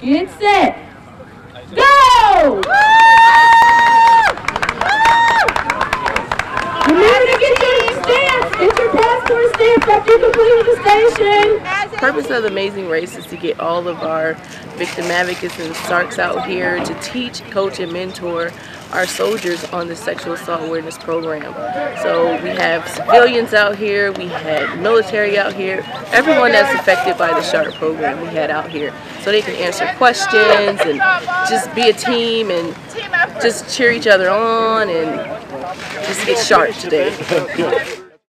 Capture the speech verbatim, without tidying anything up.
Get set. Go! Remember to get your stamps. Get your passport stamps after you complete the station. The purpose of the Amazing Race is to get all of our victim advocates and S A A R Cs out here to teach, coach, and mentor our soldiers on the sexual assault awareness program. So we have civilians out here, we had military out here, everyone that's affected by the S A A R program we had out here. So they can answer questions and just be a team and just cheer each other on and just get sharp today.